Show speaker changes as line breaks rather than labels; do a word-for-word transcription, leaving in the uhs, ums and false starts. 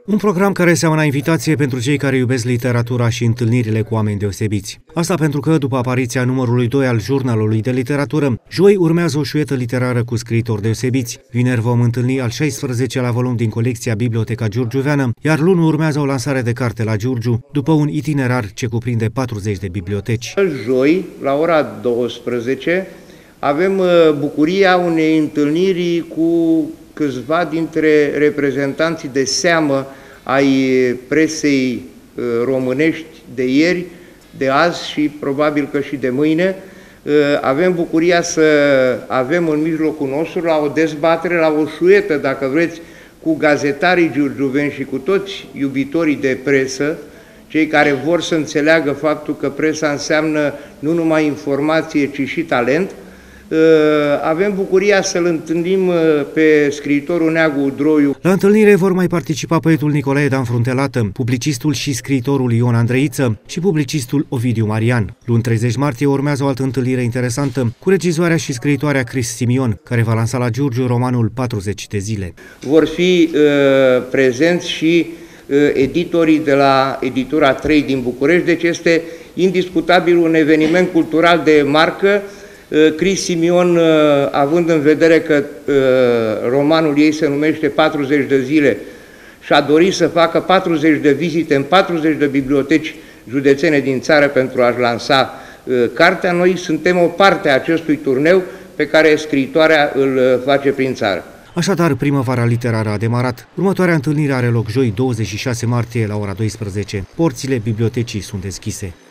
Un program care seamănă invitație pentru cei care iubesc literatura și întâlnirile cu oameni deosebiți. Asta pentru că, după apariția numărului doi al Jurnalului de Literatură, joi urmează o șuietă literară cu scriitori deosebiți. Vineri vom întâlni al șaisprezecelea volum din colecția Biblioteca Giurgiuveană, iar luni urmează o lansare de carte la Giurgiu, după un itinerar ce cuprinde patruzeci de biblioteci.
Joi, la ora douăsprezece, avem bucuria unei întâlniri cu câțiva dintre reprezentanții de seamă ai presei românești de ieri, de azi și probabil că și de mâine. Avem bucuria să avem în mijlocul nostru la o dezbatere, la o șuietă, dacă vreți, cu gazetarii giurgiuveni și cu toți iubitorii de presă, cei care vor să înțeleagă faptul că presa înseamnă nu numai informație, ci și talent. Avem bucuria să-l întâlnim pe scriitorul Neagu Droiu.
La întâlnire vor mai participa poetul Nicolae Dan Fruntelată, publicistul și scriitorul Ion Andreiță și publicistul Ovidiu Marian. Luni treizeci martie urmează o altă întâlnire interesantă cu regizoarea și scriitoarea Cris Simion, care va lansa la Giurgiu romanul patruzeci de zile.
Vor fi uh, prezenți și uh, editorii de la Editura trei din București, deci este indiscutabil un eveniment cultural de marcă. Cris Simion, având în vedere că romanul ei se numește patruzeci de zile și a dorit să facă patruzeci de vizite în patruzeci de biblioteci județene din țară pentru a-și lansa cartea, noi suntem o parte a acestui turneu pe care scriitoarea îl face prin țară.
Așadar, primăvara literară a demarat. Următoarea întâlnire are loc joi douăzeci și șase martie la ora douăsprezece. Porțile bibliotecii sunt deschise.